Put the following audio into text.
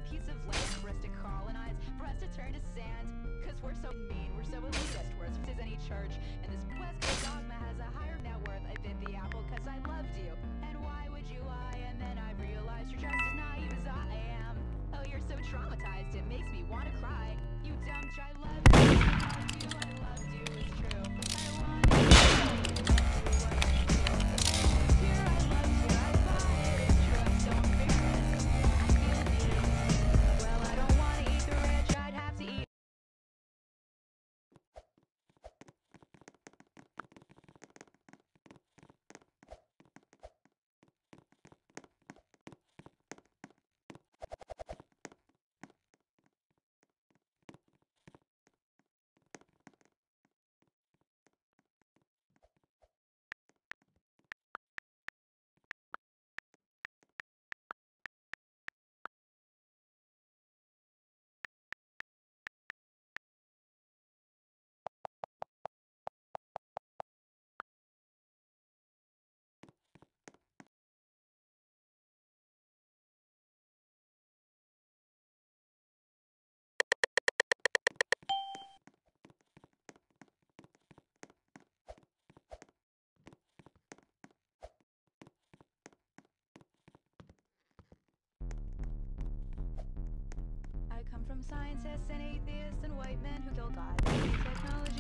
piece of land for us to colonize, for us to turn to sand. Cause we're so mean, we're so elitist, we're as as any church. And this West Coast dogma has a higher net worth. I bit the apple cause I loved you. And why would you lie? And then I realized you're just as naive as I am. Oh, you're so traumatized, it makes me wanna cry. You dumb I loved you, I loved you, it's true. I want you, here I loved you, I thought it is true. I'm so embarrassed, I feel needed. Well, I don't wanna eat the rich, I'd have to eat. I come from scientists and atheists and white men who kill God. Technology